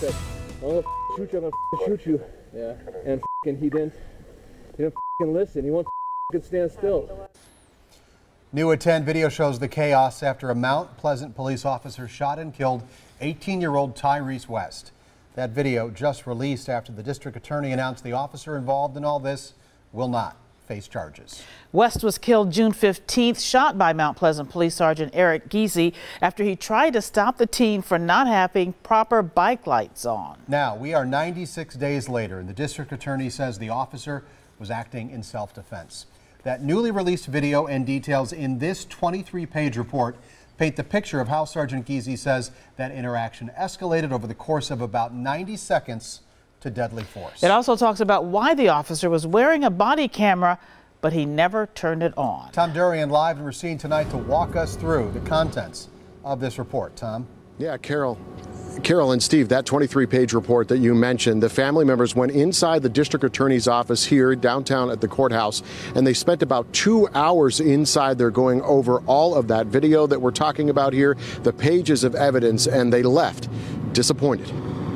said, I'm gonna shoot you, I'm gonna shoot you. Yeah. And he didn't listen. He won't stand still. New at 10 video shows the chaos after a Mount Pleasant police officer shot and killed 18-year-old Tyrese West. That video just released after the district attorney announced the officer involved in all this will not face charges. West was killed June 15th, shot by Mount Pleasant Police Sgt. Eric Giese after he tried to stop the teen for not having proper bike lights on. Now, we are 96 days later, and the district attorney says the officer was acting in self-defense. That newly released video and details in this 23-page report paint the picture of how Sergeant Giese says that interaction escalated over the course of about 90 seconds to deadly force. It also talks about why the officer was wearing a body camera, but he never turned it on. Tom Durian live in Racine tonight to walk us through the contents of this report. Tom? Yeah, Carol and Steve, that 23-page report that you mentioned, the family members went inside the district attorney's office here downtown at the courthouse, and they spent about 2 hours inside there going over all of that video that we're talking about here, the pages of evidence, and they left disappointed.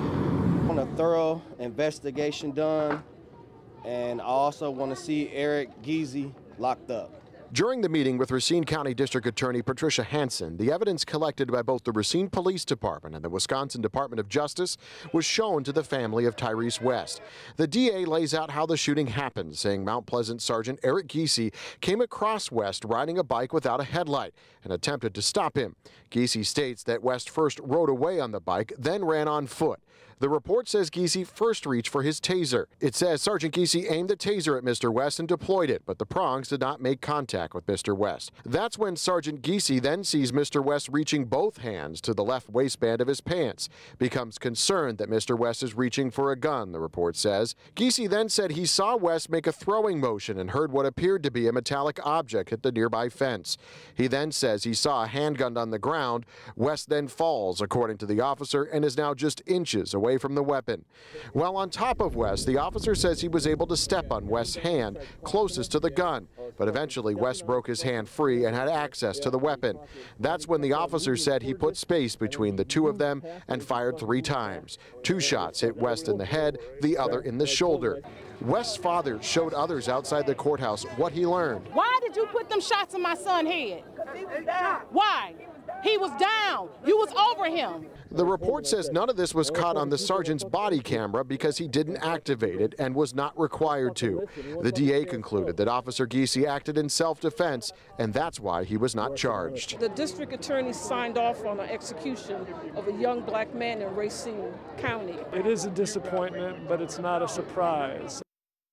I want a thorough investigation done, and I also want to see Eric Giese locked up. During the meeting with Racine County District Attorney Patricia Hansen, the evidence collected by both the Racine Police Department and the Wisconsin Department of Justice was shown to the family of Tyrese West. The DA lays out how the shooting happened, saying Mount Pleasant Sergeant Eric Giese came across West riding a bike without a headlight and attempted to stop him. Giese states that West first rode away on the bike, then ran on foot. The report says Giese first reached for his taser. It says Sergeant Giese aimed the taser at Mr. West and deployed it, but the prongs did not make contact with Mr. West. That's when Sergeant Giese then sees Mr. West reaching both hands to the left waistband of his pants, becomes concerned that Mr. West is reaching for a gun, the report says. Giese then said he saw West make a throwing motion and heard what appeared to be a metallic object hit the nearby fence. He then says he saw a handgun on the ground. West then falls, according to the officer, and is now just inches away from the weapon. While on top of West, the officer says he was able to step on West's hand closest to the gun, but eventually West broke his hand free and had access to the weapon. That's when the officer said he put space between the two of them and fired 3 times. 2 shots hit West in the head, the other in the shoulder. West's father showed others outside the courthouse what he learned. Why did you put them shots in my son's head? Why? He was down. You was over him. The report says none of this was caught on the sergeant's body camera because he didn't activate it and was not required to. The DA concluded that Officer Giese acted in self-defense, and that's why he was not charged. The district attorney signed off on the execution of a young black man in Racine County. It is a disappointment, but it's not a surprise.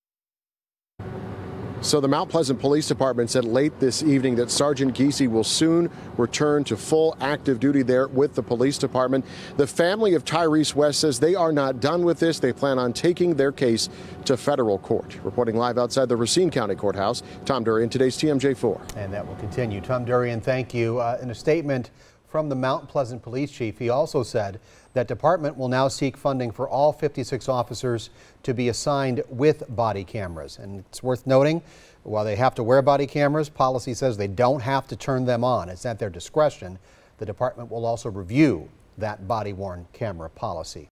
So the Mount Pleasant Police Department said late this evening that Sergeant Giese will soon return to full active duty there with the police department. The family of Tyrese West says they are not done with this. They plan on taking their case to federal court. Reporting live outside the Racine County Courthouse, Tom Durian, today's TMJ4. And that will continue. Tom Durian, thank you. In a statement from the Mount Pleasant Police Chief, he also said that department will now seek funding for all 56 officers to be assigned with body cameras. And it's worth noting, while they have to wear body cameras, policy says they don't have to turn them on. It's at their discretion. The department will also review that body-worn camera policy.